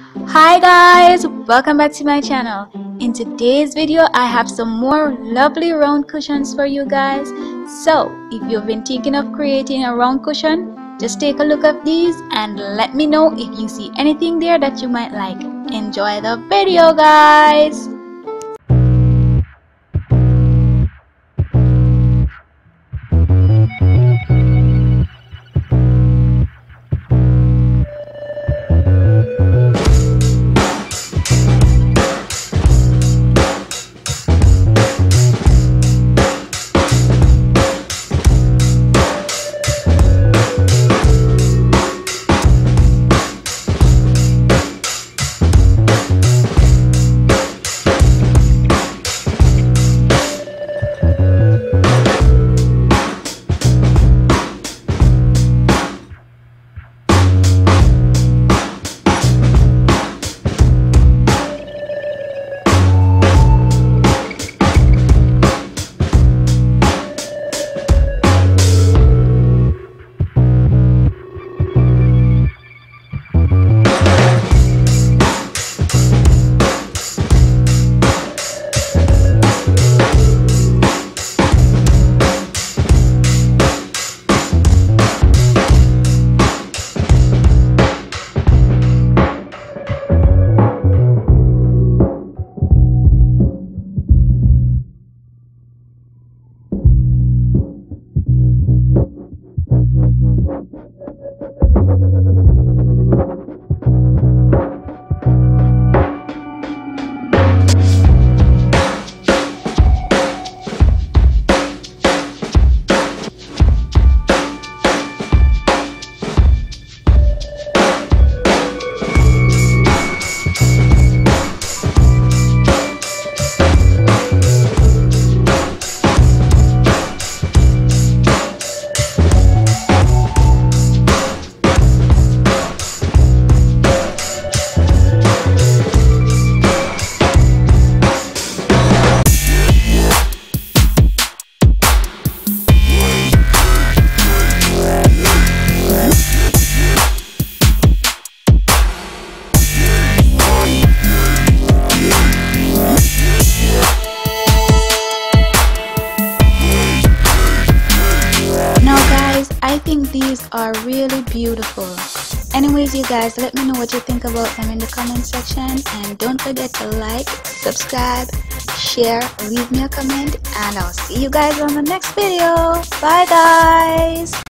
Hi guys, welcome back to my channel. In today's video I have some more lovely round cushions for you guys. So if you've been thinking of creating a round cushion, just take a look at these and let me know if you see anything there that you might like. Enjoy the video guys. I think these are really beautiful. Anyways, you guys, let me know what you think about them in the comment section, and don't forget to like, subscribe, share, leave me a comment, and I'll see you guys on the next video. Bye guys.